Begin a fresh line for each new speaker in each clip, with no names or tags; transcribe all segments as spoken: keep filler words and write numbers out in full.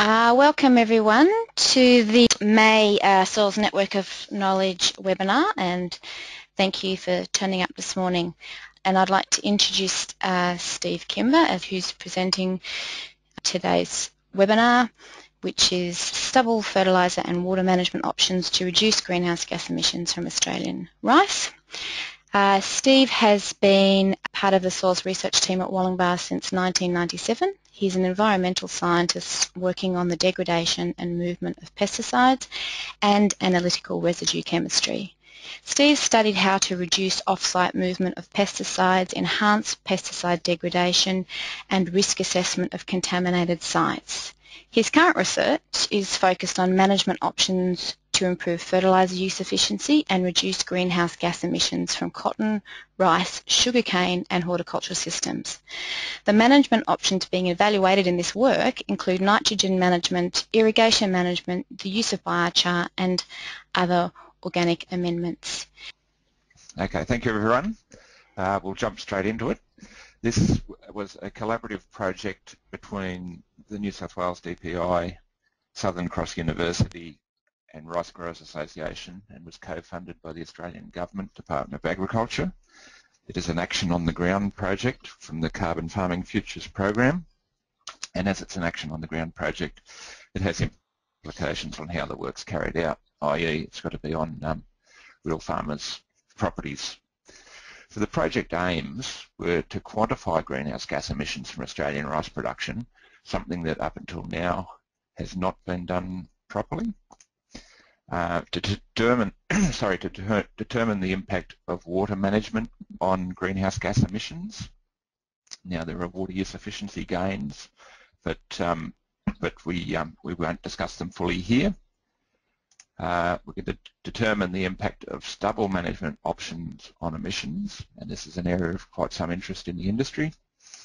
Uh, welcome everyone to the May uh, Soils Network of Knowledge webinar, and thank you for turning up this morning. And I'd like to introduce uh, Steve Kimber, as who's presenting today's webinar, which is Stubble, Fertiliser and Water Management Options to Reduce Greenhouse Gas Emissions from Australian Rice. Uh, Steve has been part of the soils research team at Wollongbar since nineteen ninety-seven. He's an environmental scientist working on the degradation and movement of pesticides and analytical residue chemistry. Steve studied how to reduce off-site movement of pesticides, enhance pesticide degradation and risk assessment of contaminated sites. His current research is focused on management options to improve fertiliser use efficiency and reduce greenhouse gas emissions from cotton, rice, sugarcane and horticultural systems. The management options being evaluated in this work include nitrogen management, irrigation management, the use of biochar and other organic amendments.
Okay, thank you everyone. Uh, we'll jump straight into it. This was a collaborative project between the New South Wales D P I, Southern Cross University and Rice Growers Association, and was co-funded by the Australian Government Department of Agriculture. It is an action on the ground project from the Carbon Farming Futures program, and as it's an action on the ground project, it has implications on how the work's carried out, that is it's got to be on um, real farmers' properties. So the project aims were to quantify greenhouse gas emissions from Australian rice production, something that up until now has not been done properly. Uh, to determine, sorry, to de determine the impact of water management on greenhouse gas emissions. Now there are water use efficiency gains, but um, but we um, we won't discuss them fully here. Uh, we're going to determine the impact of stubble management options on emissions, and this is an area of quite some interest in the industry,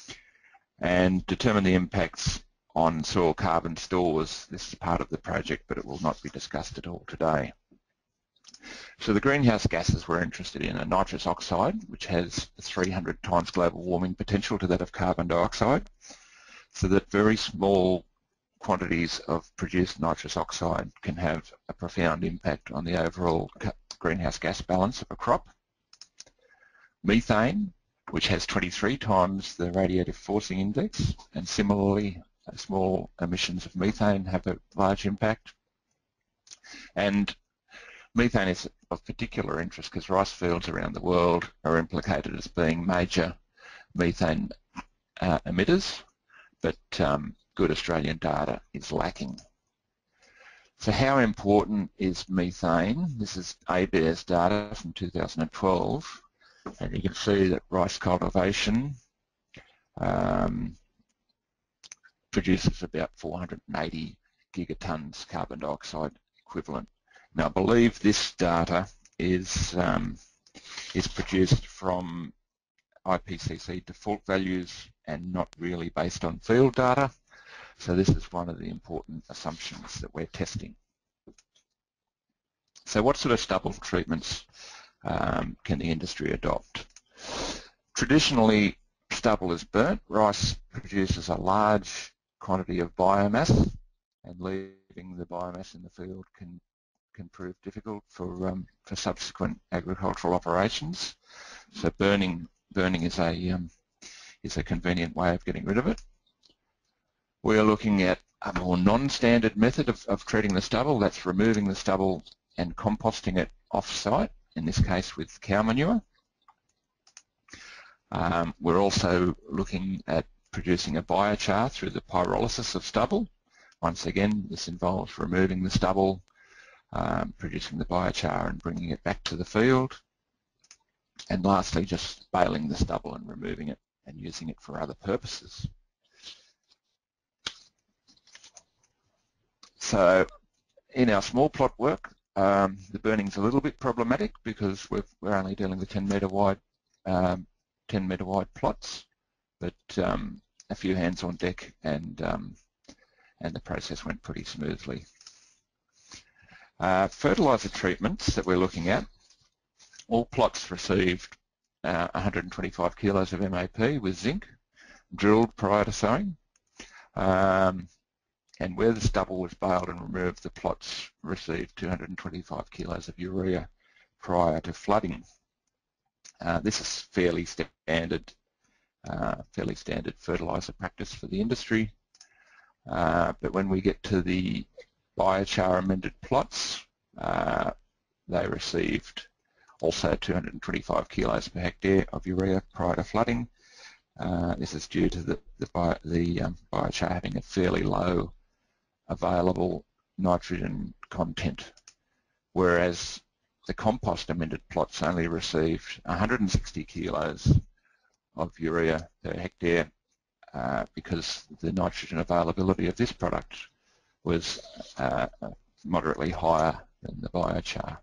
and determine the impacts on soil carbon stores. This is part of the project, but it will not be discussed at all today. So the greenhouse gases we're interested in are nitrous oxide, which has three hundred times global warming potential to that of carbon dioxide, so that very small quantities of produced nitrous oxide can have a profound impact on the overall greenhouse gas balance of a crop. Methane, which has twenty-three times the radiative forcing index, and similarly small emissions of methane have a large impact. And methane is of particular interest because rice fields around the world are implicated as being major methane uh, emitters, but um, good Australian data is lacking. So how important is methane? This is A B A R E S data from two thousand twelve, and you can see that rice cultivation um, produces about four hundred eighty gigatons carbon dioxide equivalent. Now I believe this data is, um, is produced from I P C C default values and not really based on field data. So this is one of the important assumptions that we're testing. So what sort of stubble treatments um, can the industry adopt? Traditionally, stubble is burnt. Rice produces a large quantity of biomass, and leaving the biomass in the field can can prove difficult for um, for subsequent agricultural operations. So burning burning is a um, is a convenient way of getting rid of it. We are looking at a more non-standard method of, of treating the stubble. That's removing the stubble and composting it off-site, in this case with cow manure. Um, we're also looking at producing a biochar through the pyrolysis of stubble. Once again, this involves removing the stubble, um, producing the biochar and bringing it back to the field. And lastly, just baling the stubble and removing it and using it for other purposes. So in our small plot work, um, the burning's a little bit problematic because we've, we're only dealing with ten metre wide, um, ten metre wide plots, but um, a few hands on deck, and um, and the process went pretty smoothly. Uh, fertiliser treatments that we're looking at, all plots received uh, one hundred twenty-five kilos of M A P with zinc, drilled prior to sowing. Um, and where the stubble was baled and removed, the plots received two hundred twenty-five kilos of urea prior to flooding. Uh, this is fairly standard, uh, fairly standard fertiliser practice for the industry. Uh, but when we get to the biochar amended plots, uh, they received also two hundred twenty-five kilos per hectare of urea prior to flooding. Uh, this is due to the, the, bio, the um, biochar having a fairly low available nitrogen content, whereas the compost amended plots only received one hundred sixty kilos of urea per hectare uh, because the nitrogen availability of this product was uh, moderately higher than the biochar.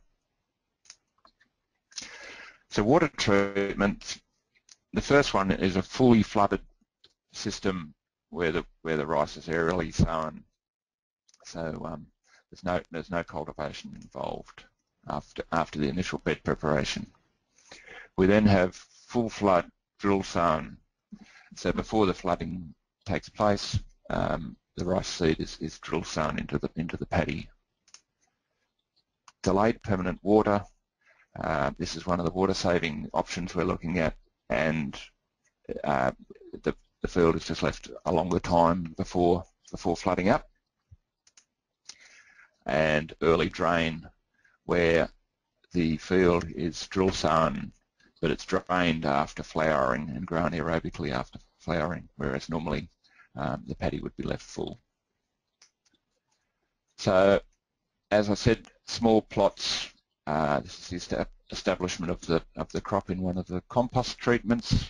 So water treatment, the first one is a fully flooded system where the where the rice is aerially sown. So um, there's no there's no cultivation involved after after the initial bed preparation. We then have full flood drill sown. So before the flooding takes place, um, the rice seed is, is drill sown into the into the paddy. Delayed permanent water. Uh, this is one of the water saving options we're looking at, and uh, the, the field is just left a longer time before before flooding up. And early drain, where the field is drill sown, but it's drained after flowering and grown aerobically after flowering, whereas normally um, the paddy would be left full. So, as I said, small plots. Uh, this is the establishment of the of the crop in one of the compost treatments.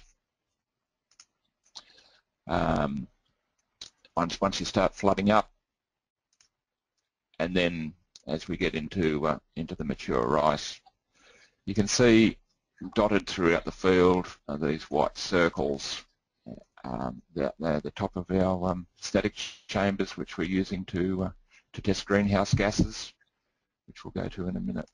Um, once once you start flooding up, and then as we get into uh, into the mature rice, you can see dotted throughout the field are these white circles. Um, they're, they're the top of our um, static chambers, which we're using to uh, to test greenhouse gases, which we'll go to in a minute.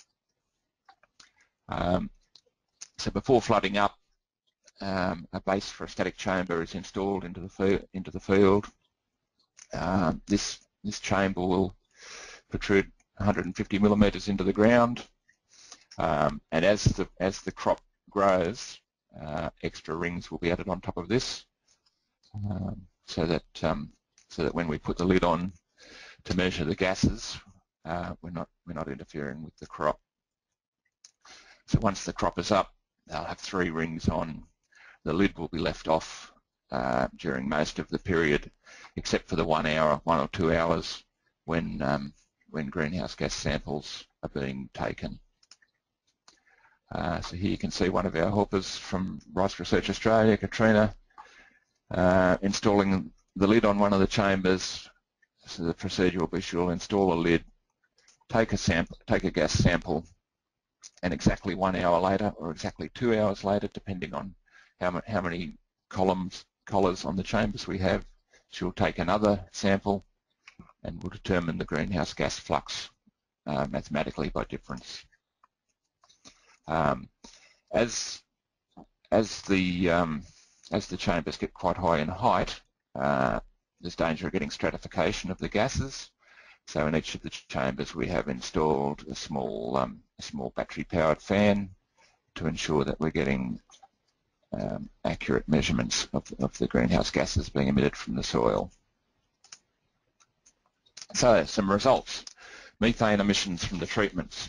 Um, so before flooding up, um, a base for a static chamber is installed into the into the field. Uh, this this chamber will protrude one hundred fifty millimetres into the ground, um, and as the as the crop grows, uh, extra rings will be added on top of this, um, so that um, so that when we put the lid on to measure the gases, uh, we're not we're not interfering with the crop. So once the crop is up, they'll have three rings on. The lid will be left off uh, during most of the period, except for the one hour, one or two hours when um, when greenhouse gas samples are being taken. Uh, so here you can see one of our helpers from Rice Research Australia, Katrina, uh, installing the lid on one of the chambers. So the procedure will be she'll install a lid, take a sample, take a gas sample, and exactly one hour later, or exactly two hours later, depending on how, how many columns, collars on the chambers we have, she'll take another sample and will determine the greenhouse gas flux uh, mathematically by difference. Um, as as the um, as the chambers get quite high in height, uh, there's danger of getting stratification of the gases. So in each of the chambers we have installed a small um, a small battery-powered fan to ensure that we're getting um, accurate measurements of, of the greenhouse gases being emitted from the soil. So some results. Methane emissions from the treatments.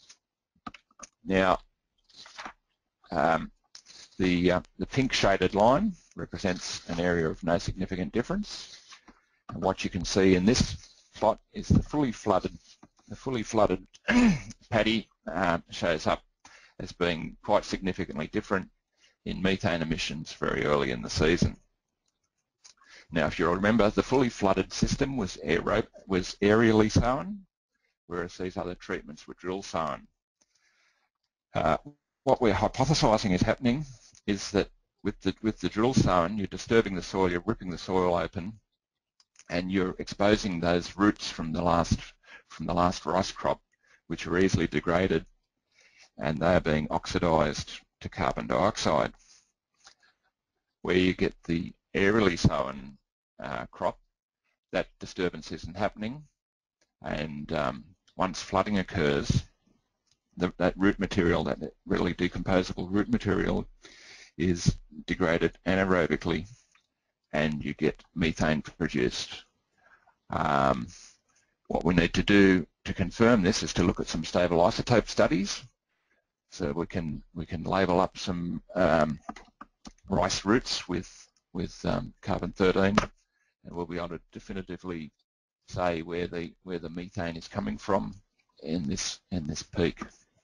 Now, um, the, uh, the pink shaded line represents an area of no significant difference. And what you can see in this plot is the fully flooded, the fully flooded paddy uh, shows up as being quite significantly different in methane emissions very early in the season. Now, if you remember, the fully flooded system was, aero was aerially sown, whereas these other treatments were drill sown. Uh, what we're hypothesising is happening is that with the, with the drill sown, you're disturbing the soil, you're ripping the soil open, and you're exposing those roots from the last from the last rice crop, which are easily degraded, and they are being oxidised to carbon dioxide. Where you get the aerially sown uh, crop, that disturbance isn't happening, and um, once flooding occurs, the, that root material, that readily decomposable root material, is degraded anaerobically, and you get methane produced. Um, what we need to do to confirm this is to look at some stable isotope studies, so we can we can label up some um, rice roots with with um, carbon thirteen, and we'll be able to definitively say where the where the methane is coming from in this in this peak.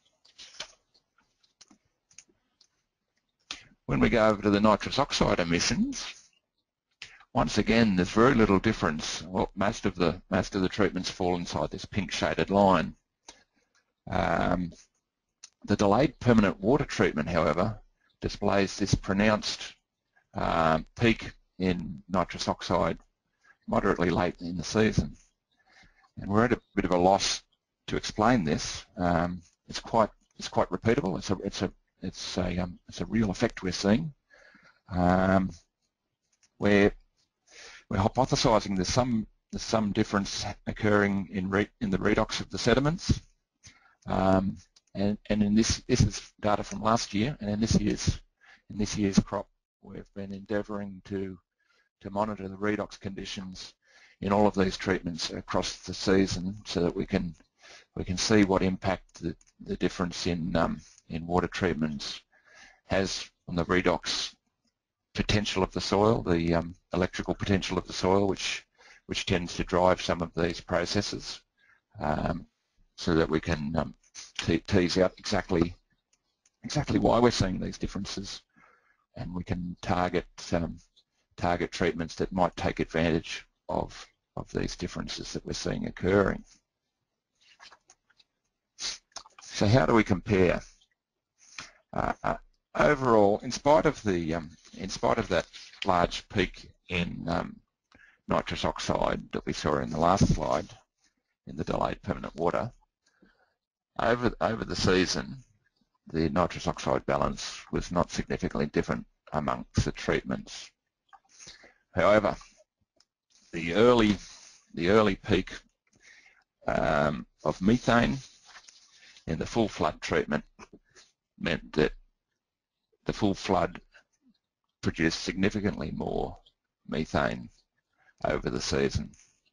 When we go over to the nitrous oxide emissions, once again there's very little difference. Well, most of the most of the treatments fall inside this pink shaded line. Um, the delayed permanent water treatment, however, displays this pronounced uh, peak in nitrous oxide moderately late in the season, and we're at a bit of a loss to explain this. Um, it's quite it's quite repeatable. It's a it's a it's a um, it's a real effect we're seeing. Um, we're we're hypothesising there's some there's some difference occurring in re, in the redox of the sediments, um, and and in this this is data from last year, and in this year's in this year's crop we've been endeavouring to to monitor the redox conditions in all of these treatments across the season, so that we can we can see what impact the, the difference in um, in water treatments has on the redox potential of the soil, the um, electrical potential of the soil, which which tends to drive some of these processes, um, so that we can um, te tease out exactly exactly why we're seeing these differences, and we can target um, target treatments that might take advantage of of these differences that we're seeing occurring. So how do we compare? Uh, uh, overall, in spite of the um, in spite of that large peak in um, nitrous oxide that we saw in the last slide, in the delayed permanent water, over over the season, the nitrous oxide balance was not significantly different amongst the treatments. However, the early the early peak um, of methane in the full flood treatment meant that the full flood produced significantly more methane over the season,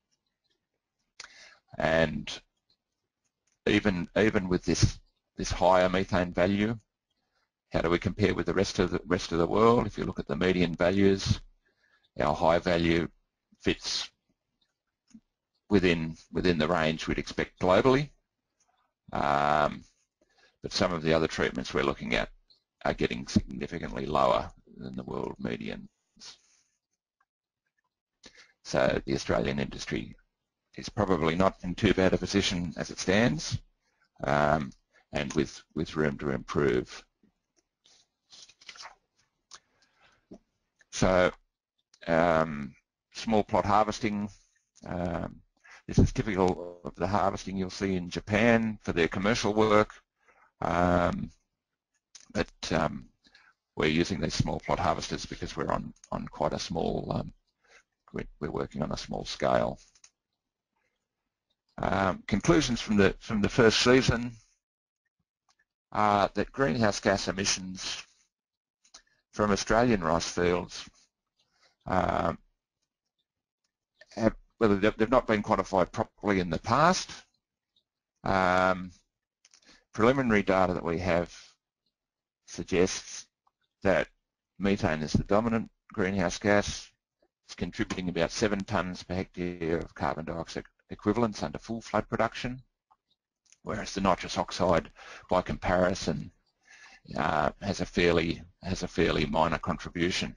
and even even with this this higher methane value, how do we compare with the rest of the rest of the world? If you look at the median values, our high value fits within within the range we'd expect globally, um, but some of the other treatments we're looking at are getting significantly lower than the world median. So the Australian industry is probably not in too bad a position as it stands, um, and with with room to improve. So um, small plot harvesting. Um, this is typical of the harvesting you'll see in Japan for their commercial work, um, but um, we're using these small plot harvesters because we're on on quite a small. Um, we're, we're working on a small scale. Um, conclusions from the from the first season are that greenhouse gas emissions from Australian rice fields um, have, well, they've not been quantified properly in the past. Um, preliminary data that we have suggests that methane is the dominant greenhouse gas. It's contributing about seven tonnes per hectare of carbon dioxide equivalents under full flood production, whereas the nitrous oxide, by comparison, uh, has a fairly has a fairly minor contribution.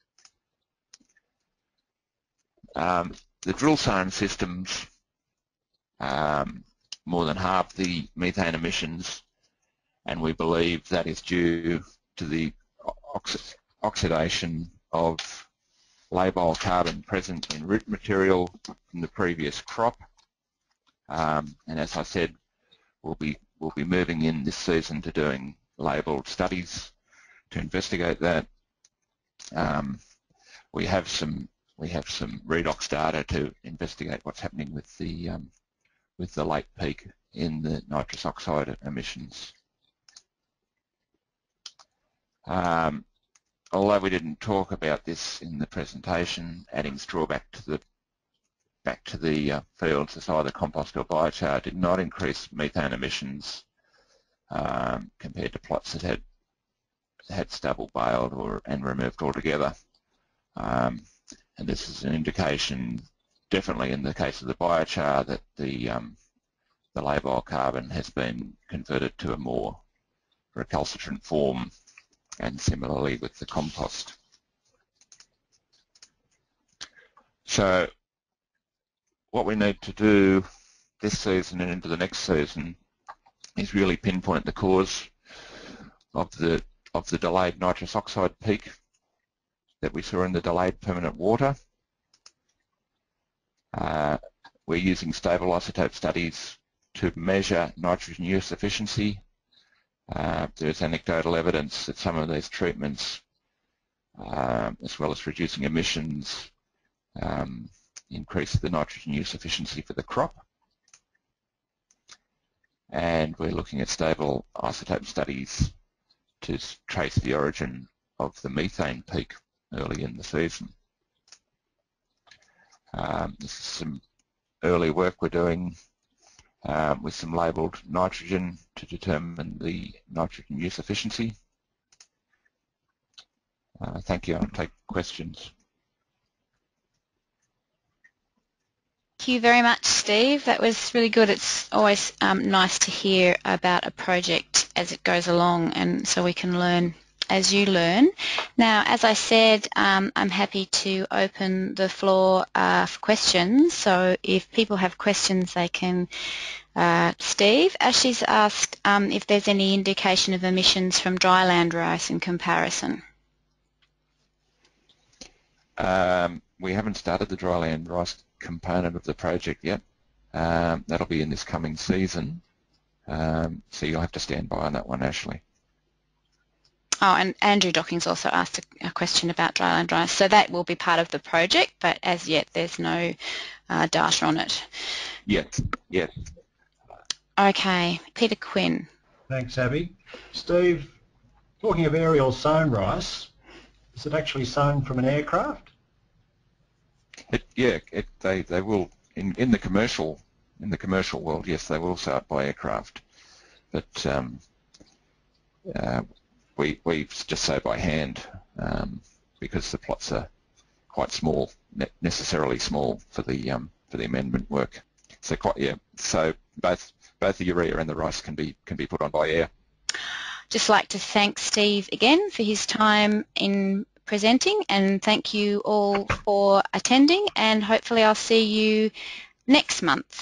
Um, the drill zone systems um, more than half the methane emissions, and we believe that is due to the oxi oxidation of labile carbon present in root material from the previous crop. Um, and as I said, we'll be we'll be moving in this season to doing labelled studies to investigate that. Um, we have some we have some redox data to investigate what's happening with the um, with the late peak in the nitrous oxide emissions. Um, although we didn't talk about this in the presentation, adding straw back to the back to the uh, fields as either compost or biochar did not increase methane emissions um, compared to plots that had had stubble baled or and removed altogether. Um, and this is an indication, definitely in the case of the biochar, that the um, the labile carbon has been converted to a more recalcitrant form, and similarly with the compost. So what we need to do this season and into the next season is really pinpoint the cause of the of the delayed nitrous oxide peak that we saw in the delayed permanent water. Uh, we're using stable isotope studies to measure nitrogen use efficiency. Uh, there's anecdotal evidence that some of these treatments, uh, as well as reducing emissions, um, increase the nitrogen use efficiency for the crop. And we're looking at stable isotope studies to trace the origin of the methane peak early in the season. Um, this is some early work we're doing um, with some labelled nitrogen to determine the nitrogen use efficiency. Uh, thank you. I'll take questions.
Thank you very much, Steve. That was really good. It's always um, nice to hear about a project as it goes along, and so we can learn as you learn. Now, as I said, um, I'm happy to open the floor uh, for questions. So if people have questions, they can. Uh, Steve, Ashley's asked um, if there's any indication of emissions from dryland rice in comparison.
Um, we haven't started the dryland rice component of the project yet. Um, that'll be in this coming season. Um, so you'll have to stand by on that one, Ashley.
Oh, and Andrew Dockings also asked a, a question about dryland rice. So that will be part of the project, but as yet there's no uh, data on it.
Yes, yes.
Okay, Peter Quinn.
Thanks, Abby. Steve, talking of aerial sown rice, is it actually sown from an aircraft?
It, yeah, it, they they will in in the commercial in the commercial world. Yes, they will sow it by aircraft, but um, uh, we we just sow by hand um, because the plots are quite small, ne necessarily small for the um, for the amendment work. So quite yeah. So both both the urea and the rice can be can be put on by air.
Just like to thank Steve again for his time in presenting, and thank you all for attending, and hopefully I'll see you next month.